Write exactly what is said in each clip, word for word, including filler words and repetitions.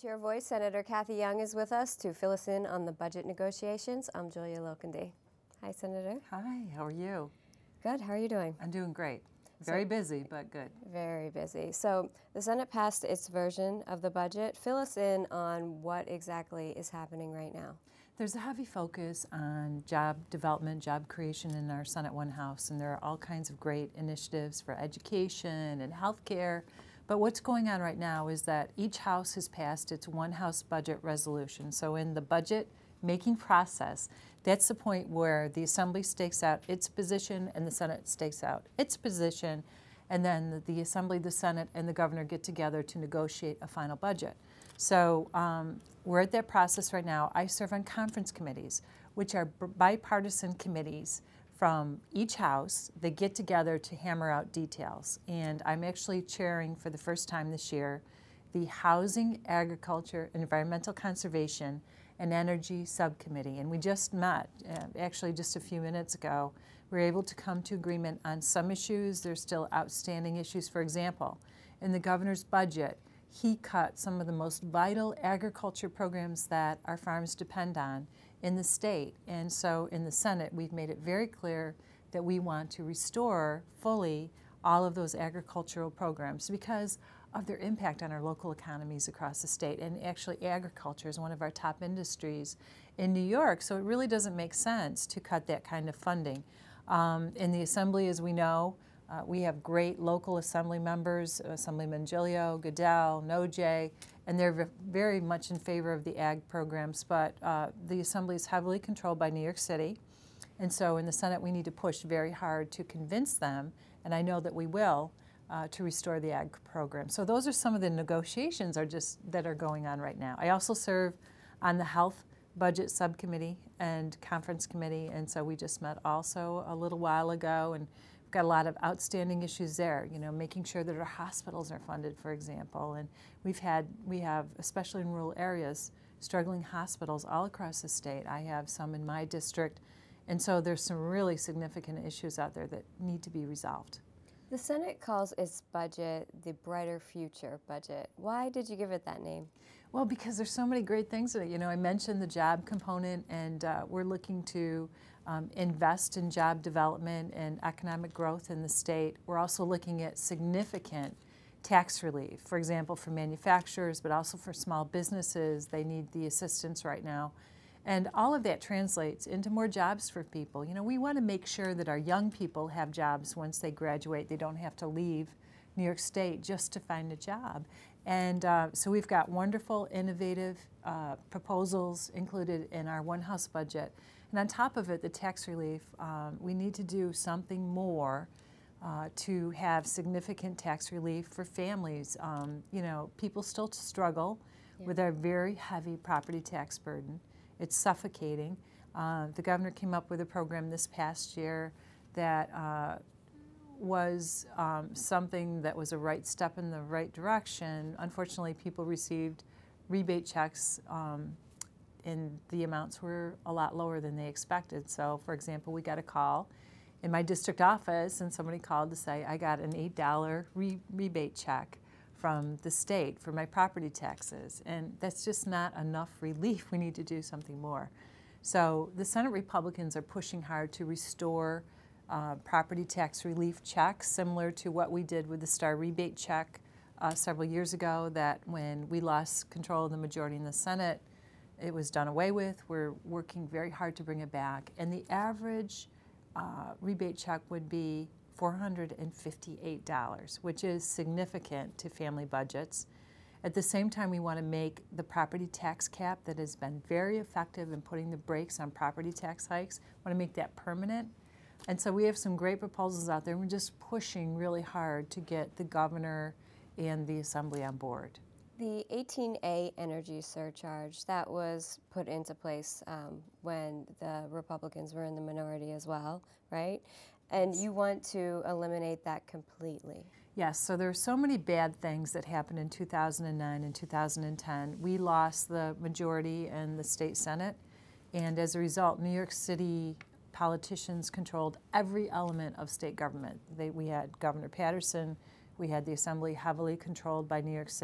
Chair Voice, Senator Cathy Young is with us to fill us in on the budget negotiations. I'm Julia Lokendy. Hi, Senator. Hi, how are you? Good, how are you doing? I'm doing great. Very so, busy, but good. Very busy. So the Senate passed its version of the budget. Fill us in on what exactly is happening right now. There's a heavy focus on job development, job creation in our Senate One House, and there are all kinds of great initiatives for education and healthcare. But what's going on right now is that each House has passed its One House budget resolution. So in the budget making process, that's the point where the Assembly stakes out its position and the Senate stakes out its position, and then the Assembly, the Senate, and the Governor get together to negotiate a final budget. So um, we're at that process right now. I serve on conference committees, which are bipartisan committees from each House. They get together to hammer out details. And I'm actually chairing for the first time this year the Housing, Agriculture, Environmental Conservation, and Energy Subcommittee. And we just met, uh, actually just a few minutes ago. We were able to come to agreement on some issues. There's still outstanding issues. For example, in the governor's budget, he cut some of the most vital agriculture programs that our farms depend on in the state. And so in the Senate, we've made it very clear that we want to restore fully all of those agricultural programs because of their impact on our local economies across the state. And actually agriculture is one of our top industries in New York, so it really doesn't make sense to cut that kind of funding. Um, in the Assembly, as we know, uh, we have great local Assembly members, Assemblyman Gilio, Goodell, Nojay, and they're very much in favor of the ag programs, but uh, the Assembly is heavily controlled by New York City. And so in the Senate, we need to push very hard to convince them, and I know that we will, uh, to restore the ag program. So those are some of the negotiations are just that are going on right now. I also serve on the Health Budget Subcommittee and Conference Committee, and so we just met also a little while ago, and we've got a lot of outstanding issues there, you know, making sure that our hospitals are funded, for example, and we've had, we have, especially in rural areas, struggling hospitals all across the state. I have some in my district, and so there's some really significant issues out there that need to be resolved. The Senate calls its budget the Brighter Future budget. Why did you give it that name? Well, because there's so many great things in it. You know, I mentioned the job component, and uh, we're looking to um, invest in job development and economic growth in the state. We're also looking at significant tax relief, for example, for manufacturers, but also for small businesses. They need the assistance right now. And all of that translates into more jobs for people. You know, we want to make sure that our young people have jobs once they graduate. They don't have to leave New York State just to find a job. And uh, so we've got wonderful, innovative uh, proposals included in our One House budget. And on top of it, the tax relief, um, we need to do something more uh, to have significant tax relief for families. Um, you know, people still struggle yeah. with our very heavy property tax burden. It's suffocating. Uh, the governor came up with a program this past year that uh, was um, something that was a right step in the right direction. Unfortunately, people received rebate checks um, and the amounts were a lot lower than they expected. So, for example, we got a call in my district office and somebody called to say, I got an eight dollar re rebate check from the state for my property taxes, and that's just not enough relief. We need to do something more. So the Senate Republicans are pushing hard to restore uh, property tax relief checks, similar to what we did with the Star rebate check uh, several years ago, that when we lost control of the majority in the Senate, it was done away with. We're working very hard to bring it back, and the average uh, rebate check would be four hundred fifty-eight dollars, which is significant to family budgets. At the same time, we want to make the property tax cap that has been very effective in putting the brakes on property tax hikes, we want to make that permanent. And so we have some great proposals out there. We're just pushing really hard to get the governor and the Assembly on board. The eighteen A energy surcharge, that was put into place um, when the Republicans were in the minority as well, right? And you want to eliminate that completely. Yes, so there are so many bad things that happened in two thousand nine and two thousand ten. We lost the majority in the state Senate, and as a result, New York City politicians controlled every element of state government. They, we had Governor Patterson, we had the Assembly heavily controlled by New York City.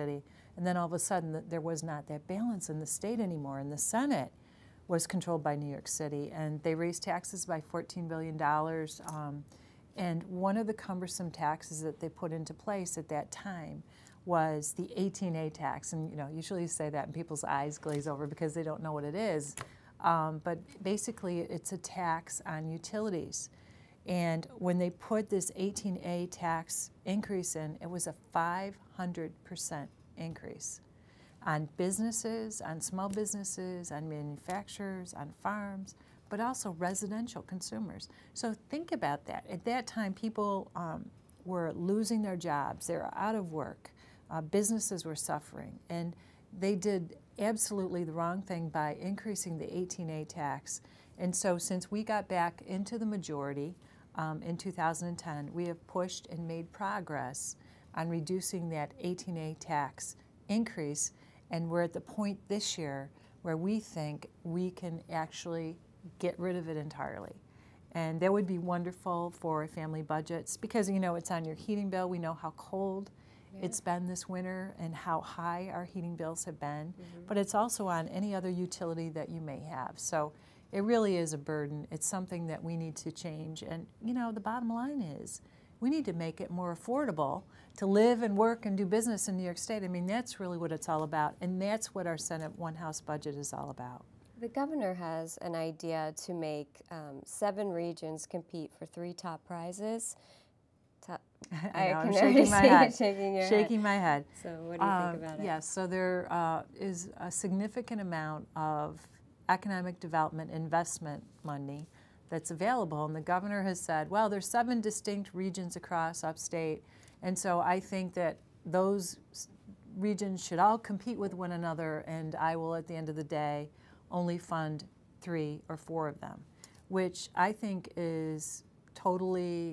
And then all of a sudden th- there was not that balance in the state anymore. And the Senate was controlled by New York City, and they raised taxes by fourteen billion dollars. Um, and one of the cumbersome taxes that they put into place at that time was the eighteen A tax. And you know, usually you say that and people's eyes glaze over because they don't know what it is. Um, but basically it's a tax on utilities. And when they put this eighteen A tax increase in, it was a five hundred percent increase on businesses, on small businesses, on manufacturers, on farms, but also residential consumers. So think about that. At that time, people um, were losing their jobs. They were out of work. Uh, businesses were suffering. And they did absolutely the wrong thing by increasing the eighteen A tax. And so since we got back into the majority um, in two thousand ten, we have pushed and made progress on reducing that eighteen A tax increase. And we're at the point this year where we think we can actually get rid of it entirely. And that would be wonderful for family budgets because, you know, it's on your heating bill. We know how cold yeah. it's been this winter and how high our heating bills have been. Mm-hmm. But it's also on any other utility that you may have. So it really is a burden. It's something that we need to change. And, you know, the bottom line is we need to make it more affordable to live and work and do business in New York State. I mean, that's really what it's all about. And that's what our Senate One House budget is all about. The governor has an idea to make um, seven regions compete for three top prizes. Top, I know, I I'm shaking my head. shaking your shaking head. my head. So what do you uh, think about it? Yes, so there uh, is a significant amount of economic development investment money that's available. And the governor has said, well, there's seven distinct regions across upstate. And so I think that those regions should all compete with one another, and I will, at the end of the day, only fund three or four of them, which I think is totally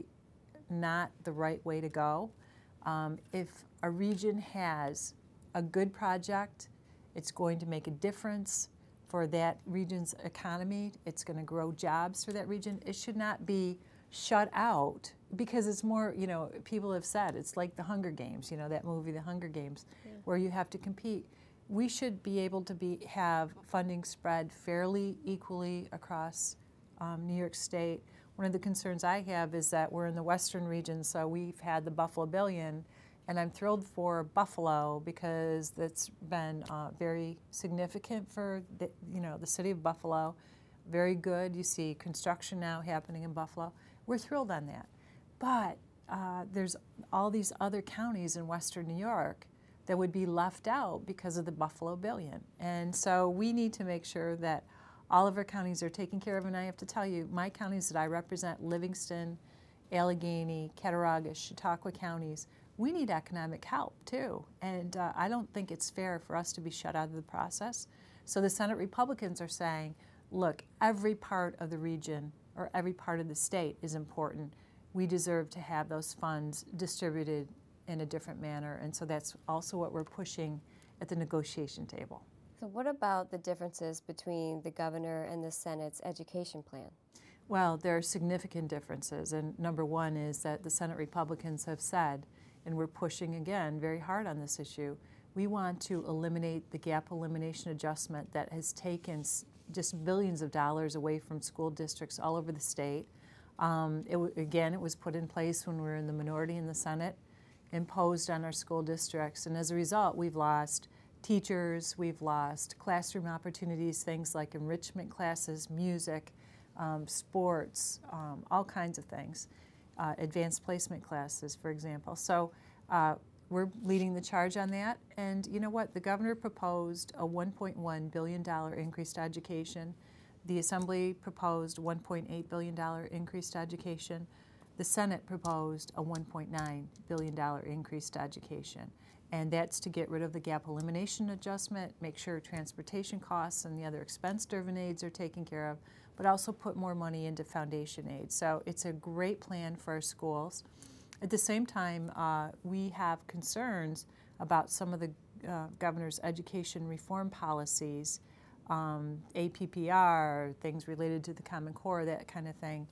not the right way to go. Um, if a region has a good project, it's going to make a difference for that region's economy. It's going to grow jobs for that region. It should not be shut out because it's more, you know, people have said it's like the Hunger Games, you know, that movie, The Hunger Games, yeah. where you have to compete. We should be able to be have funding spread fairly equally across um, New York State. One of the concerns I have is that we're in the western region, so we've had the Buffalo Billion, and I'm thrilled for Buffalo because that's been uh, very significant for the, you know, the city of Buffalo. Very good. You see construction now happening in Buffalo. We're thrilled on that. But uh, there's all these other counties in western New York that would be left out because of the Buffalo Billion. And so we need to make sure that all of our counties are taken care of. And I have to tell you, my counties that I represent, Livingston, Allegheny, Cattaraugus, Chautauqua counties, we need economic help too. And uh, I don't think it's fair for us to be shut out of the process. So the Senate Republicans are saying, look, every part of the region or every part of the state is important. We deserve to have those funds distributed in a different manner, and so that's also what we're pushing at the negotiation table. So what about the differences between the governor and the Senate's education plan? Well, there are significant differences, and number one is that the Senate Republicans have said, and we're pushing again very hard on this issue, we want to eliminate the gap elimination adjustment that has taken just billions of dollars away from school districts all over the state. Um, it w again, it was put in place when we were in the minority in the Senate, imposed on our school districts, and as a result, we've lost teachers, we've lost classroom opportunities, things like enrichment classes, music, um, sports, um, all kinds of things, uh, advanced placement classes, for example. So uh, we're leading the charge on that, and you know what? The governor proposed a one point one billion dollar increase to education. The Assembly proposed one point eight billion dollar increase to education. The Senate proposed a one point nine billion dollar increase to education. And that's to get rid of the gap elimination adjustment, make sure transportation costs and the other expense-driven aids are taken care of, but also put more money into foundation aid. So it's a great plan for our schools. At the same time, uh, we have concerns about some of the uh, governor's education reform policies, um, A P P R, things related to the Common Core, that kind of thing.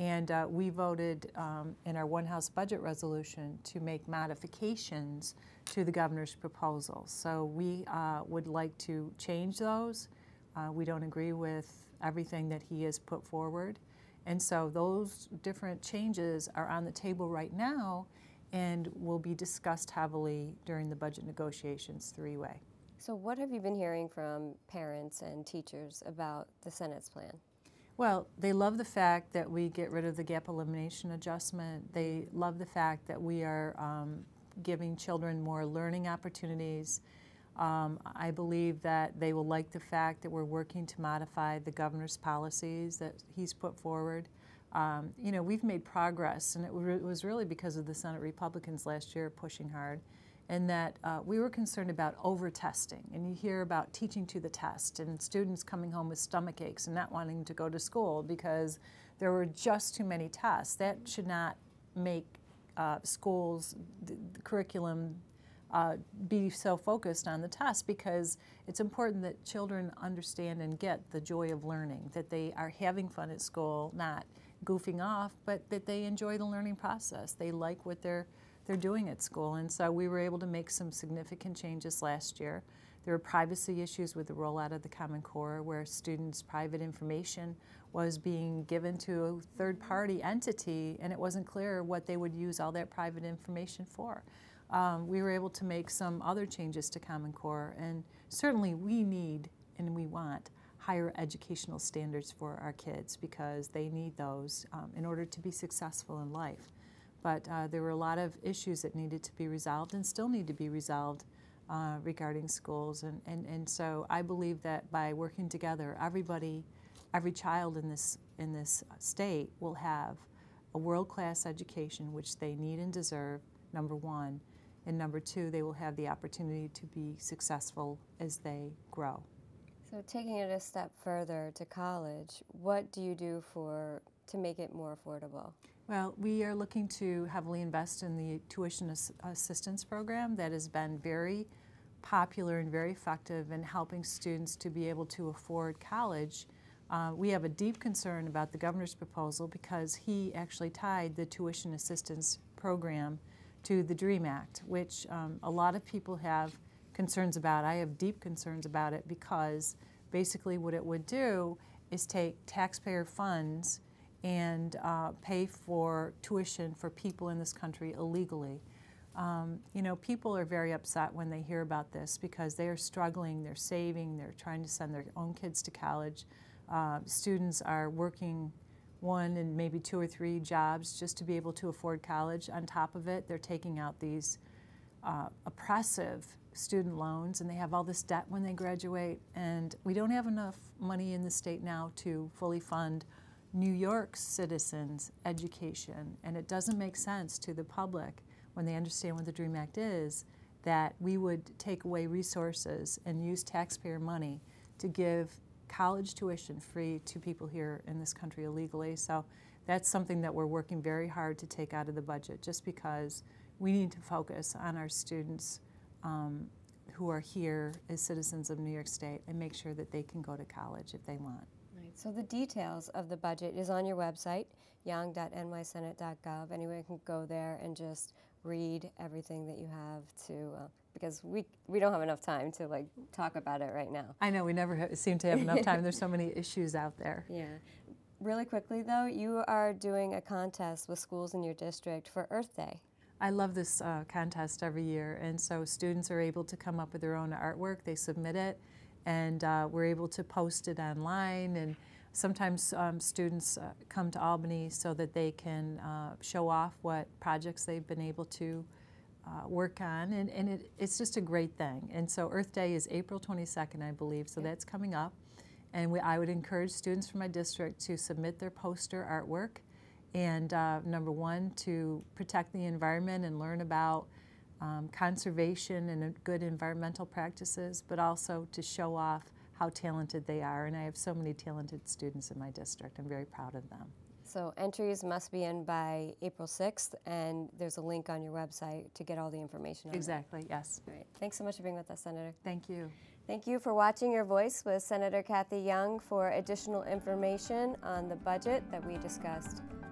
And uh, we voted um, in our One House budget resolution to make modifications to the governor's proposal. So we uh, would like to change those. Uh, we don't agree with everything that he has put forward. And so those different changes are on the table right now and will be discussed heavily during the budget negotiations three-way. So what have you been hearing from parents and teachers about the Senate's plan? Well, they love the fact that we get rid of the gap elimination adjustment. They love the fact that we are um, giving children more learning opportunities. Um, I believe that they will like the fact that we're working to modify the governor's policies that he's put forward. Um, you know, we've made progress, and it, re it was really because of the Senate Republicans last year pushing hard, and that uh, we were concerned about over-testing. And you hear about teaching to the test and students coming home with stomach aches and not wanting to go to school because there were just too many tests. That should not make uh, schools, the, the curriculum, Uh, be so focused on the test, because it's important that children understand and get the joy of learning, that they are having fun at school, not goofing off, but that they enjoy the learning process. They like what they're, they're doing at school. And so we were able to make some significant changes last year. There were privacy issues with the rollout of the Common Core, where students' private information was being given to a third-party entity, and it wasn't clear what they would use all that private information for. Um, we were able to make some other changes to Common Core, and certainly we need and we want higher educational standards for our kids, because they need those um, in order to be successful in life. But uh, there were a lot of issues that needed to be resolved and still need to be resolved uh, regarding schools, and, and, and so I believe that by working together, everybody, every child in this, in this state will have a world-class education, which they need and deserve, number one. And number two, they will have the opportunity to be successful as they grow. So taking it a step further to college, what do you do for to make it more affordable? Well, we are looking to heavily invest in the tuition ass assistance program that has been very popular and very effective in helping students to be able to afford college. Uh, we have a deep concern about the governor's proposal, because he actually tied the tuition assistance program to the DREAM Act, which um, a lot of people have concerns about. I have deep concerns about it, because basically what it would do is take taxpayer funds and uh, pay for tuition for people in this country illegally. Um, you know, people are very upset when they hear about this, because they are struggling, they're saving, they're trying to send their own kids to college. Uh, students are working one and maybe two or three jobs just to be able to afford college. On top of it, they're taking out these uh, oppressive student loans, and they have all this debt when they graduate. And we don't have enough money in the state now to fully fund New York citizens' education. And it doesn't make sense to the public, when they understand what the DREAM Act is, that we would take away resources and use taxpayer money to give college tuition free to people here in this country illegally. So that's something that we're working very hard to take out of the budget, just because we need to focus on our students um, who are here as citizens of New York State, and make sure that they can go to college if they want. Right. So the details of the budget is on your website, young dot N Y senate dot gov. Anyone can go there and just read everything that you have to, uh, because we we don't have enough time to like talk about it right now. I know, we never ha seem to have enough time. There's so many issues out there. Yeah. Really quickly though, you are doing a contest with schools in your district for Earth Day. I love this uh, contest every year, and so students are able to come up with their own artwork. They submit it, and uh, we're able to post it online, and sometimes um, students uh, come to Albany so that they can uh, show off what projects they've been able to uh, work on, and, and it, it's just a great thing. And so Earth Day is April twenty-second, I believe, so that's coming up. And we, I would encourage students from my district to submit their poster artwork, and uh, number one, to protect the environment and learn about um, conservation and uh, good environmental practices, but also to show off how talented they are. And I have so many talented students in my district. I'm very proud of them. So entries must be in by April sixth, and there's a link on your website to get all the information on Exactly, that. yes. All right. Thanks so much for being with us, Senator. Thank you. Thank you for watching Your Voice with Senator Cathy Young. For additional information on the budget that we discussed,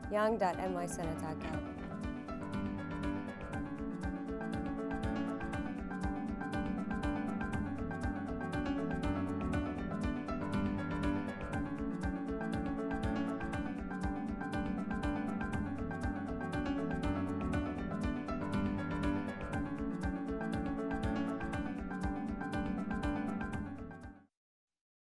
young dot n y senate dot gov.